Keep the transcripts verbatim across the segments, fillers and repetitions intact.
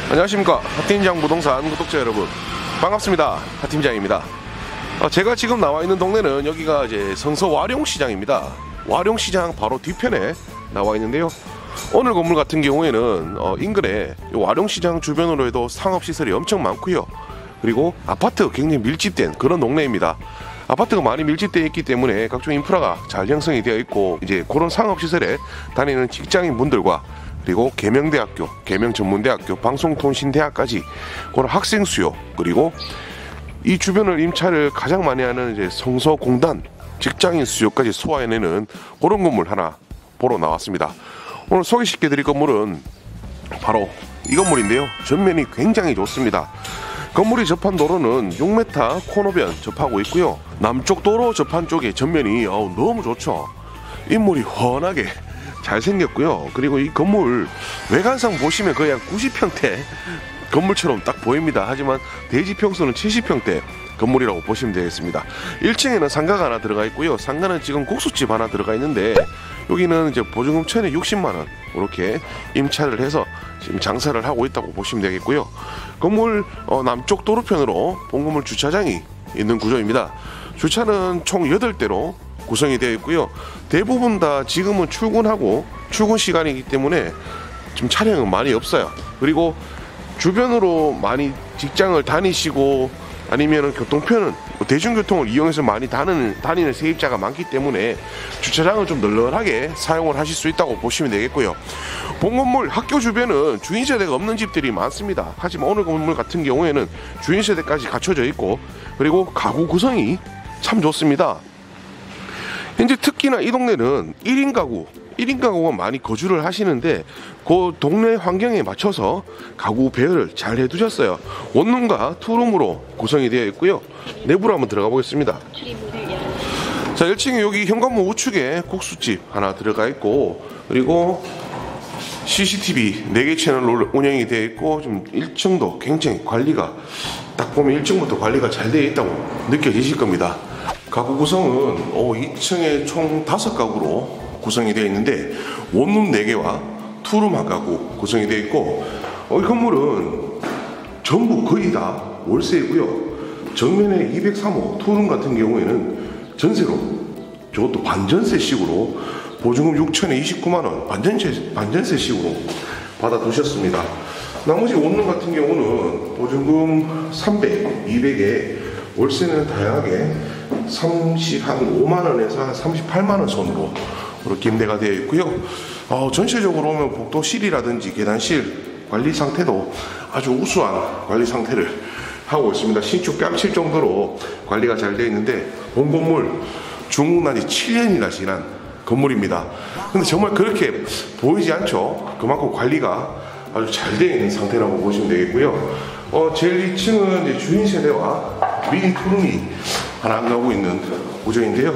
안녕하십니까, 하팀장 부동산 구독자 여러분, 반갑습니다. 하팀장입니다. 어, 제가 지금 나와 있는 동네는 여기가 이제 성서 와룡시장입니다. 와룡시장 바로 뒤편에 나와 있는데요. 오늘 건물 같은 경우에는 어, 인근에 와룡시장 주변으로 해도 상업시설이 엄청 많고요. 그리고 아파트 굉장히 밀집된 그런 동네입니다. 아파트가 많이 밀집되어 있기 때문에 각종 인프라가 잘 형성이 되어 있고, 이제 그런 상업시설에 다니는 직장인 분들과 그리고 계명대학교, 계명전문대학교, 방송통신대학까지 그런 학생 수요, 그리고 이 주변을 임차를 가장 많이 하는 이제 성서공단 직장인 수요까지 소화해내는 그런 건물 하나 보러 나왔습니다. 오늘 소개시켜드릴 건물은 바로 이 건물인데요. 전면이 굉장히 좋습니다. 건물이 접한 도로는 육 미터 코너변 접하고 있고요. 남쪽 도로 접한 쪽에 전면이 어우, 너무 좋죠. 인물이 훤하게 잘생겼고요. 그리고 이 건물 외관상 보시면 거의 한 구십 평대 건물처럼 딱 보입니다. 하지만 대지 평수는 칠십 평대 건물이라고 보시면 되겠습니다. 일 층에는 상가가 하나 들어가 있고요. 상가는 지금 국수집 하나 들어가 있는데, 여기는 이제 보증금 천육십만 원 이렇게 임차를 해서 지금 장사를 하고 있다고 보시면 되겠고요. 건물 어, 남쪽 도로편으로 본건물 주차장이 있는 구조입니다. 주차는 총 여덟 대로 구성이 되어 있고요. 대부분 다 지금은 출근하고 출근 시간이기 때문에 좀 차량은 많이 없어요. 그리고 주변으로 많이 직장을 다니시고 아니면 교통편은 대중교통을 이용해서 많이 다니는, 다니는 세입자가 많기 때문에 주차장을 좀 널널하게 사용을 하실 수 있다고 보시면 되겠고요. 본 건물 학교 주변은 주인세대가 없는 집들이 많습니다. 하지만 오늘 건물 같은 경우에는 주인세대까지 갖춰져 있고, 그리고 가구 구성이 참 좋습니다. 현재 특히나 이 동네는 일 인 가구, 일 인 가구가 많이 거주를 하시는데 그 동네 환경에 맞춰서 가구 배열을 잘 해두셨어요. 원룸과 투룸으로 구성이 되어 있고요. 내부로 한번 들어가 보겠습니다. 자, 일 층에 여기 현관문 우측에 국수집 하나 들어가 있고, 그리고 씨씨티비 네 개 채널로 운영이 되어 있고, 좀 일 층도 굉장히 관리가, 딱 보면 일 층부터 관리가 잘 되어 있다고 느껴지실 겁니다. 가구 구성은 어, 이 층에 총 다섯 가구로 구성이 되어 있는데 원룸 네 개와 투룸 한 가구 구성이 되어 있고, 어, 이 건물은 전부 거의 다 월세이고요. 정면에 이백삼 호 투룸 같은 경우에는 전세로, 저것도 반전세식으로 보증금 육천에 이십구만 원 반전세, 반전세식으로 받아두셨습니다. 나머지 원룸 같은 경우는 보증금 삼백, 이백에 월세는 다양하게 삼십오만 원에서 한 삼십팔만 원 선으로 이렇게 임대가 되어 있고요. 어, 전체적으로 보면 복도실이라든지 계단실 관리 상태도 아주 우수한 관리 상태를 하고 있습니다. 신축 뺨칠 정도로 관리가 잘 되어 있는데, 본 건물 중국난이 칠 년이나 지난 건물입니다. 근데 정말 그렇게 보이지 않죠. 그만큼 관리가 아주 잘 되어 있는 상태라고 보시면 되겠고요. 어, 제일 이 층은 이제 주인 세대와 미니 투룸이 하나 안 가고 있는 구조인데요.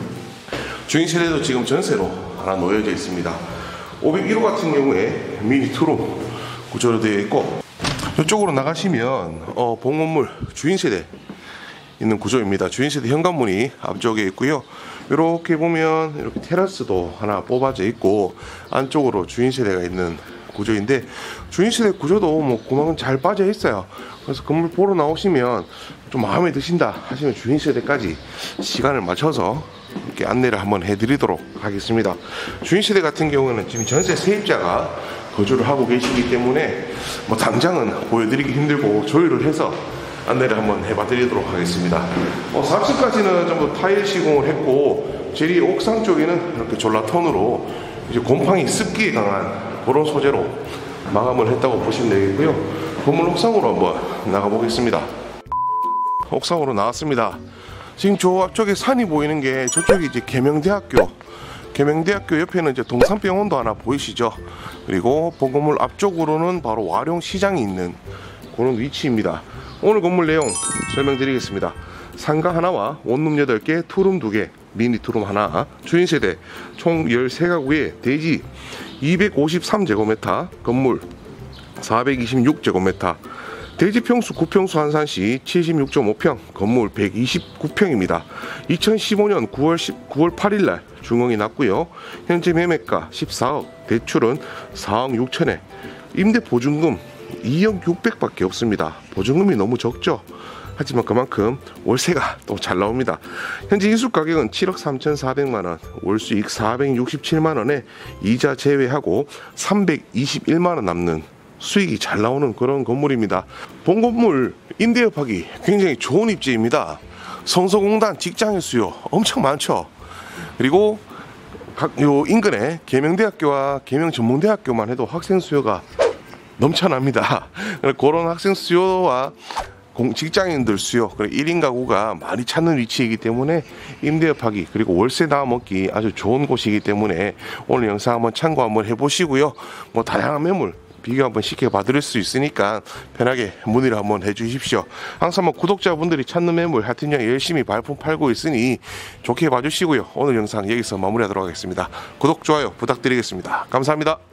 주인 세대도 지금 전세로 하나 놓여져 있습니다. 오백일 호 같은 경우에 미니 투룸 구조로 되어 있고, 이쪽으로 나가시면 어, 본 건물 주인 세대 있는 구조입니다. 주인 세대 현관문이 앞쪽에 있고요. 이렇게 보면 이렇게 테라스도 하나 뽑아져 있고, 안쪽으로 주인 세대가 있는 구조인데, 주인세대 구조도 뭐 구멍은 잘 빠져 있어요. 그래서 건물 보러 나오시면 좀 마음에 드신다 하시면 주인세대까지 시간을 맞춰서 이렇게 안내를 한번 해드리도록 하겠습니다. 주인세대 같은 경우는 지금 전세 세입자가 거주를 하고 계시기 때문에 뭐 당장은 보여드리기 힘들고 조율을 해서 안내를 한번 해봐드리도록 하겠습니다. 어, 사 층까지는 전부 타일 시공을 했고, 제리 옥상 쪽에는 이렇게 전라톤으로 이제 곰팡이 습기에 강한 그런 소재로 마감을 했다고 보시면 되겠고요. 건물 옥상으로 한번 나가 보겠습니다. 옥상으로 나왔습니다. 지금 저 앞쪽에 산이 보이는 게 저쪽이 이제 계명대학교, 계명대학교 옆에는 이제 동산병원도 하나 보이시죠? 그리고 본 건물 앞쪽으로는 바로 와룡시장이 있는 그런 위치입니다. 오늘 건물 내용 설명드리겠습니다. 상가 하나와 원룸 여덟 개, 투룸 두 개, 미니 투룸 하나, 주인세대 총 열세 가구에 대지 이백오십삼 제곱미터, 건물 사백이십육 제곱미터, 대지 평수 구 평수 한산시 칠십육 점 오 평, 건물 백이십구 평입니다. 이천십오 년 구월 팔 일 날 중흥이 났고요. 현재 매매가 십사억, 대출은 사억 육천에, 임대 보증금 이억 육백밖에 없습니다. 보증금이 너무 적죠. 하지만 그만큼 월세가 또 잘 나옵니다. 현재 인수 가격은 칠억 삼천사백만 원, 월수익 사백육십칠만 원에 이자 제외하고 삼백이십일만 원 남는 수익이 잘 나오는 그런 건물입니다. 본 건물 임대업하기 굉장히 좋은 입지입니다. 성서공단 직장인 수요 엄청 많죠. 그리고 각 요 인근에 계명대학교와 계명전문대학교만 해도 학생 수요가 넘쳐납니다. 그런 학생 수요와 직장인들 수요, 일 인 가구가 많이 찾는 위치이기 때문에 임대업하기 그리고 월세 나와먹기 아주 좋은 곳이기 때문에 오늘 영상 한번 참고 한번 해보시고요. 뭐 다양한 매물 비교 한번 쉽게 봐드릴 수 있으니까 편하게 문의를 한번 해주십시오. 항상 뭐 구독자분들이 찾는 매물 하여튼 열심히 발품 팔고 있으니 좋게 봐주시고요. 오늘 영상 여기서 마무리하도록 하겠습니다. 구독, 좋아요 부탁드리겠습니다. 감사합니다.